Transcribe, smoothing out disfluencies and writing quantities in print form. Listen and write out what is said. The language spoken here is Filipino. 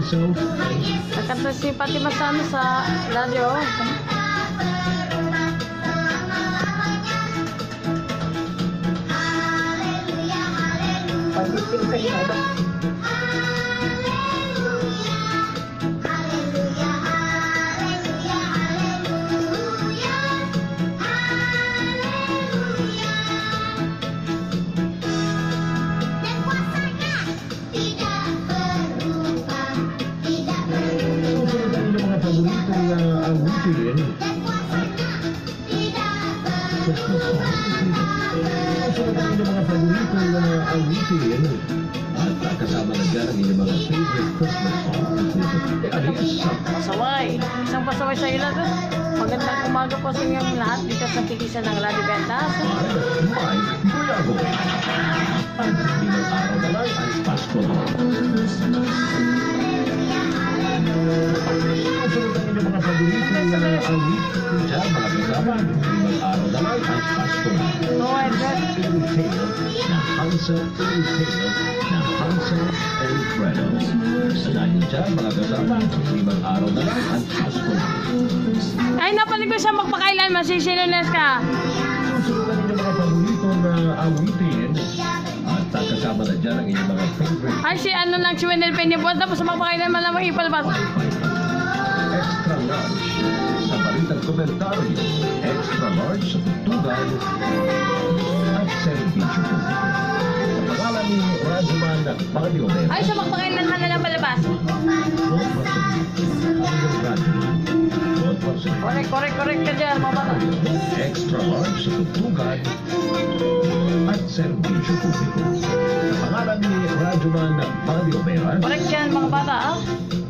himself. Nakanta si Pati Masano sa radyo. Pag-isip ka siya. Awitin Christmas song. Susunod ang inyong mga paboritong awitin at kasama na dyan ang inyong mga favorite Christmas songs. Alias Pasaway. Isang pasaway sa ilan. Magandang umaga po sa inyong lahat. Dito sa kikisa ng Radio Ventas. May Buyago. Ang pinang araw na lang ay Pasko. Susunod ang inyong mga paboritong awitin dyan, mga kasama. Pinang araw na lang ay Pasko. Oh my God. Na Hansel na Hansel and Gretel. Dahil dyan, mga kasama, limang araw na lang ang Pasko. Ay, napalig ko siya magpakailan. Masisilunes ka. Susunod ang inyong mga paboritong awitin at kasama na dyan ang inyong mga favorite Ay, si ano lang, si Wendell Peña-Buwan. Tapos magpakailan man lang ipalabas. extra large sa balitang komentaryo, extra large sa tutugan at servisyo publiko. Sa pangalan ni Rajuman Pangaliomero. Ay, siya magpakailan man na lang palabas. Don't possibly. Ang yung Rajuman. Don't possibly. Correct ka dyan, mga bata. Extra large sa tutugan at servisyo publiko. Sa pangalan ni Rajuman Pangaliomero. Correct yan, mga bata, ah.